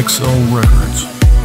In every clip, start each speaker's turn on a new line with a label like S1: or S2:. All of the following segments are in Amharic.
S1: XO Records.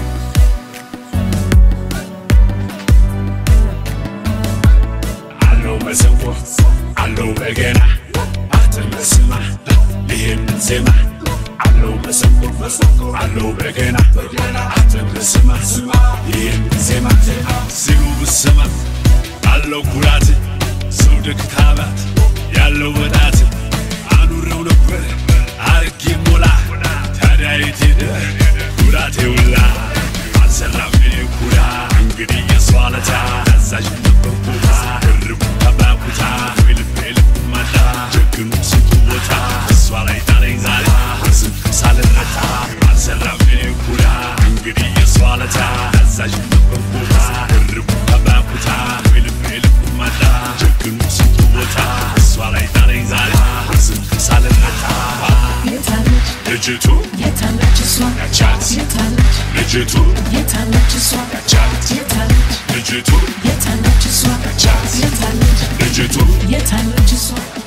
S2: Allo መሰንቆ አሎ በገና አትመስማ ይህን ዜማ አሎ መሰንቆ አሎ በገና አትመስማ ይህን ዜማ ሲሉ ብሰማ አሎ ኩራት ሰው ደክታባት ያለው ወጣት አኑረው ነበር አርጌ ሞላ ታዲያ የት ሄደ ኩራቴ ውላ አልሰራም ኩራ እንግዲህ የሷለታ አዛዥ ነበርኩታ እርቡ ተባኩታ ልብ ማታ ጀግኑ ስትወታ እሷ ላይ ጣለኝ ዛሬ ስንት ሳልረታ አልሰራም ኩራ እንግዲህ የሷለታ አዛዥ ነበርኩታ እርቡ ተባኩታ ልብ ማታ ጀግኑ ስትወታ እሷ ላይ ጣለኝ ዛሬ ስንት ሳልረታ ልጅቱ
S3: የታለች እሷ
S2: ያቻት
S3: የታለች
S2: ልጅቱ
S3: የታለች እሷ
S2: ያቻት
S3: የታለች
S2: ልጅቱ
S3: የታለች እሷ
S2: ያቻት
S3: የታለች
S2: ልጅቱ
S3: የታለች እሷ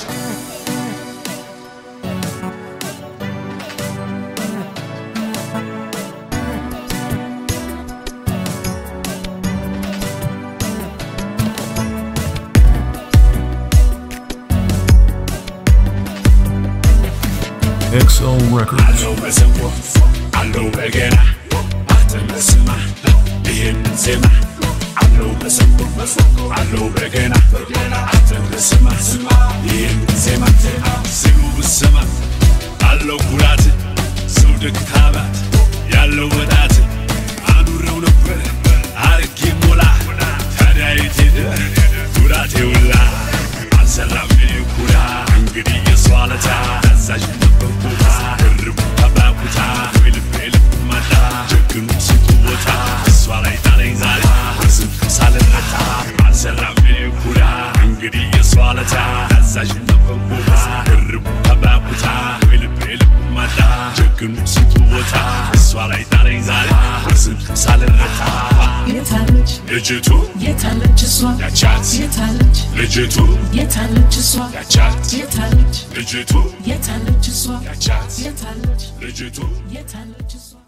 S1: XO Records.
S2: Allo መሰንቆ አሎ በገና አትመስማ ይህን ዜማ አሎ መሰንቆ አሎ በገና አትመስማ ይህን ዜማ ሲሉ ብሰማ አሎ ኩራት ሰው ደክታባት ያለው ወጣት አኑረው ነበር አርጌ ሞላ ታዲያ የት ሄደ ኩራቴ ውላ አልሰራም ኩራ እንግዲህ የሷለታ አዛዥ ነበርኩታ እርቡ ተባኩታ ልብ ማታ ጀግኑ ስትወታ እሷ ላይ ጣለኝ ዛሬ ስንት ሳልረታ አልሰራም ኩራ እንግዲህ የሷለታ አዛዥ ነበርኩታ እርቡ ተባኩታ ልብ ማታ ጀግኑ ስትወታ እሷ ላይ ጣለኝ ዛሬ ስንት ሳልረታ
S3: የታለች
S2: ልጅቱ
S3: የታለች እሷ
S2: ያቻት
S3: የታለች
S2: ልጅቱ
S3: የታለች እሷ
S2: ያቻት
S3: የታለች
S2: ልጅቱ
S3: የታለች እሷ
S2: ያቻት
S3: የታለች
S2: ልጅቱ
S3: የታለች እሷ